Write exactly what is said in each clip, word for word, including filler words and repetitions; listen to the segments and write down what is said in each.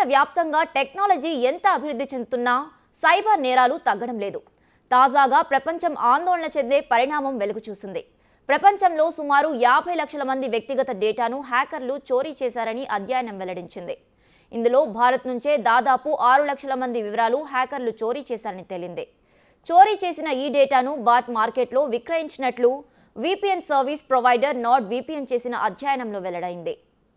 ప్రపంచవ్యాప్తంగా టెక్నాలజీ ఎంత అభివృద్ధి చెందుతున్నా సైబర్ నేరాలు తగ్గడం లేదు. తాజాగా ప్రపంచం ఆందోళన చెందే పరిణామం వెలుగు చూసింది. ప్రపంచంలో సుమారు యాభై లక్షల మంది వ్యక్తిగత డేటాను హ్యాకర్లు చోరీ చేశారని అధ్యయనం వెల్లడించింది. ఇందులో భారత్ నుంచే దాదాపు ఆరు లక్షల మంది వివరాలు హ్యాకర్లు చోరీ చేశారని తేలింది. చోరీ చేసిన ఈ డేటాను బాట్ మార్కెట్లో విక్రయించినట్లు VPN service provider Nord VPN చేసిన అధ్యయనంలో వెల్లడైంది.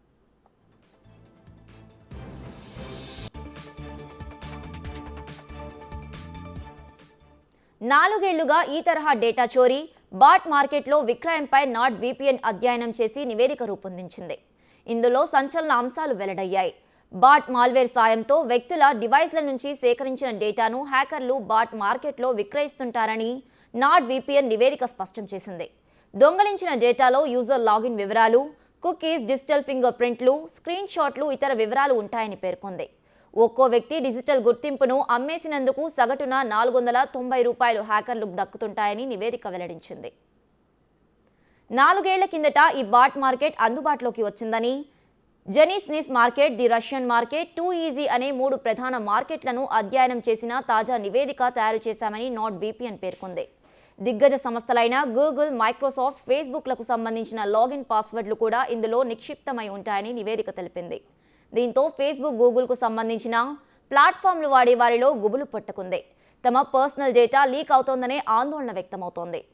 నాలుగేళ్లుగా ఈ తరహా డేటా చోరీ, బాట్ మార్కెట్లో విక్రయంపై నాట్ విపిఎన్ అధ్యయనం చేసి నివేదిక రూపొందించింది. ఇందులో సంచలన అంశాలు వెల్లడయ్యాయి. బాట్ మాల్వేర్ సాయంతో వ్యక్తుల డివైస్ల నుంచి సేకరించిన డేటాను హ్యాకర్లు బాట్ మార్కెట్లో విక్రయిస్తుంటారని నాట్ విపిఎన్ నివేదిక స్పష్టం చేసింది. దొంగలించిన డేటాలో యూజర్ లాగిన్ వివరాలు, కుకీస్, డిజిటల్ ఫింగర్ ప్రింట్లు, స్క్రీన్ షాట్లు, ఇతర వివరాలు ఉంటాయని పేర్కొంది. ఒక్కో వ్యక్తి డిజిటల్ గుర్తింపును అమ్మేసినందుకు సగటున నాలుగు వందల తొంభై రూపాయలు హ్యాకర్లకు దక్కుతుంటాయని నివేదిక వెల్లడించింది. నాలుగేళ్ల కిందట ఈ బాట్ మార్కెట్ అందుబాటులోకి వచ్చిందని, Genesis market, the Russian market, two easy అనే మూడు ప్రధాన మార్కెట్లను అధ్యయనం చేసిన తాజా నివేదిక తయారు చేశామని నాట్ విపిఎన్ పేర్కొంది. దిగ్గజ సంస్థలైన గూగుల్, మైక్రోసాఫ్ట్, ఫేస్బుక్లకు సంబంధించిన లాగిన్ పాస్వర్డ్లు కూడా ఇందులో నిక్షిప్తమై ఉంటాయని నివేదిక తెలిపింది. దీంతో ఫేస్బుక్, గూగుల్కు సంబంధించిన ప్లాట్ఫామ్లు వాడే వారిలో గుబులు పట్టుకుంది. తమ పర్సనల్ డేటా లీక్ అవుతోందనే ఆందోళన వ్యక్తమవుతోంది.